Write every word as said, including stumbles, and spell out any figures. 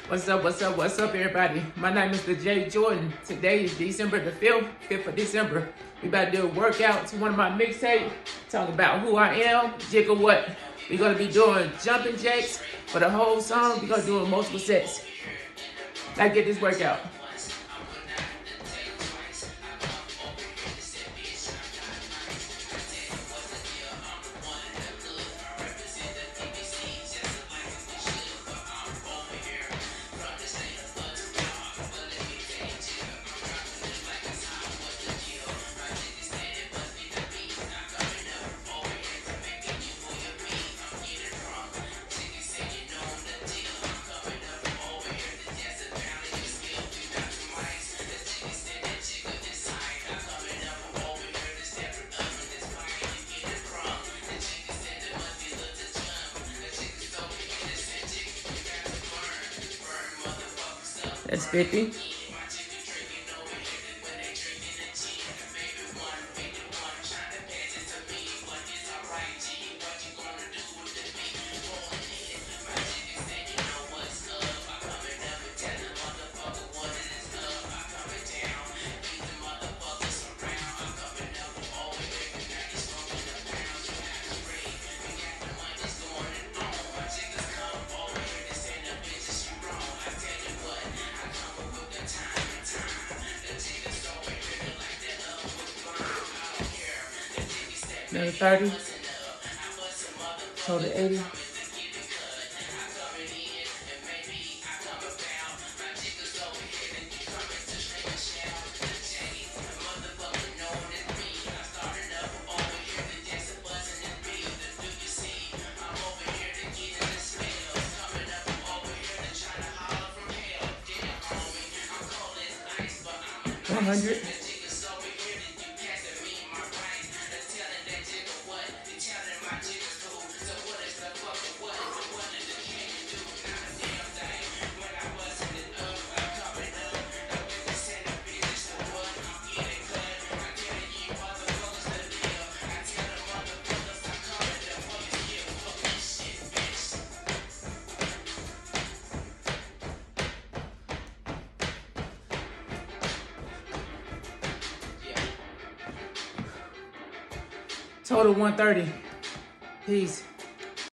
What's up, what's up, what's up, everybody? My name is the J Jordan. Today is December the fifth, fifth of December. We about to do a workout to one of my mixtapes, talk about who I am, Jigga what. We're gonna be doing jumping jacks for the whole song. We're gonna do it multiple sets. Let's get this workout. That's fifty. Another thirty, total eighty. one hundred. Total one thirty. Peace.